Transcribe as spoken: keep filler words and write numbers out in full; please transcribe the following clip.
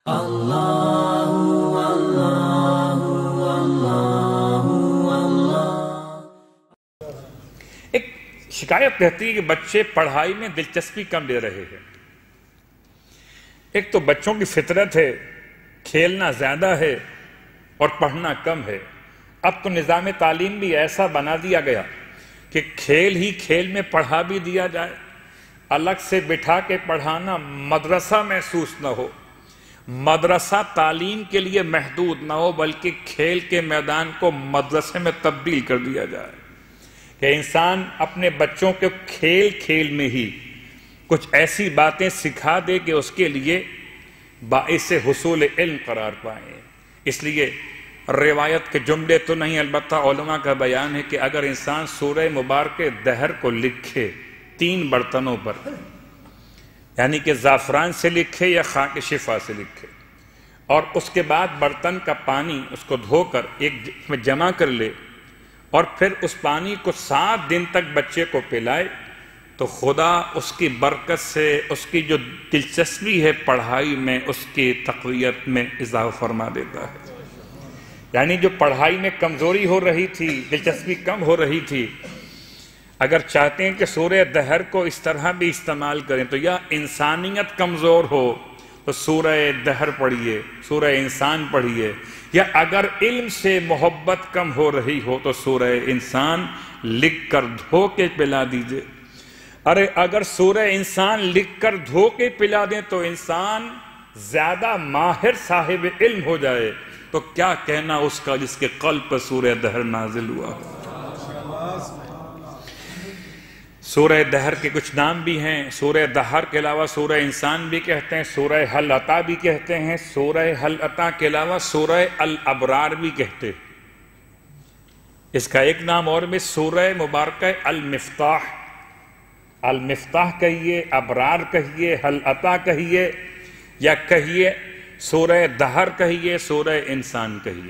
اللہ اللہ اللہ اللہ۔ ایک شکایت رہتی ہے کہ بچے پڑھائی میں دلچسپی کم لے رہے ہیں۔ ایک تو بچوں کی فطرت ہے، کھیلنا زیادہ ہے اور پڑھنا کم ہے۔ اب تو نظام تعلیم بھی ایسا بنا دیا گیا کہ کھیل ہی کھیل میں پڑھا بھی دیا جائے، الگ سے بٹھا کے پڑھانا مدرسہ محسوس نہ ہو، مدرسہ تعلیم کے لیے محدود نہ ہو، بلکہ کھیل کے میدان کو مدرسے میں تبدیل کر دیا جائے کہ انسان اپنے بچوں کے کھیل کھیل میں ہی کچھ ایسی باتیں سکھا دے کہ اس کے لیے باعث حصول علم قرار پائیں۔ اس لیے روایت کے جملے تو نہیں، البتہ علماء کا بیان ہے کہ اگر انسان سورہ مبارک دہر کو لکھے تین برتنوں پر، یعنی کہ زعفران سے لکھے یا خاک شفا سے لکھے، اور اس کے بعد برتن کا پانی اس کو دھو کر ایک میں جمع کر لے اور پھر اس پانی کو سات دن تک بچے کو پلائے، تو خدا اس کی برکت سے اس کی جو دلچسپی ہے پڑھائی میں، اس کی تقویت میں اضافہ فرما دیتا ہے۔ یعنی جو پڑھائی میں کمزوری ہو رہی تھی، دلچسپی کم ہو رہی تھی، اگر چاہتے ہیں کہ سورہ دہر کو اس طرح بھی استعمال کریں تو یا انسانیت کمزور ہو تو سورہ دہر پڑھیے، سورہ انسان پڑھیے، یا اگر علم سے محبت کم ہو رہی ہو تو سورہ انسان لکھ کر دھو کے پلا دیجئے۔ ارے اگر سورہ انسان لکھ کر دھو کے پلا دیں تو انسان زیادہ ماہر صاحب علم ہو جائے، تو کیا کہنا اس کا جس کے قلب پر سورہ دہر نازل ہوا۔ سورہ دہر کے کچھ نام بھی ہیں، سورہ دہر کے علاوہ سورہ انسان بھی کہتے ہیں، سورہ حل عطا بھی کہتے ہیں، سورہ حل عطا کے علاوہ سورہ الابرار بھی کہتے ہیں۔ اس کا ایک نام اور میں سورہ مبارکہ المفتاح، المفتاح کہیے، ابرار کہیے، حل عطا کہیے، یا کہیے سورہ دہر کہیے، سورہ انسان کہیے۔